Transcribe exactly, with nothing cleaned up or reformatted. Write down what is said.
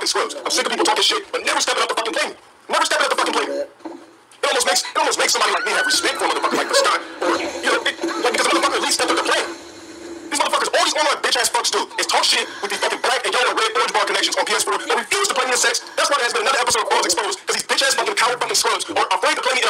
fucking scrubs. I'm sick of people talking shit, but never stepping up the fucking plane. Never stepping up the fucking plane. It almost makes it almost makes somebody like me have respect for a motherfucker like Scott, or you know, it, like because a motherfucker at least stepped up the plane. These motherfuckers, all these online bitch ass fucks do is talk shit with these fucking black and yellow and red orange bar connections on P S four. They refuse to play me in sex. That's why there has been another episode of Qualls Exposed, because these bitch ass fucking coward fucking scrubs are afraid to play me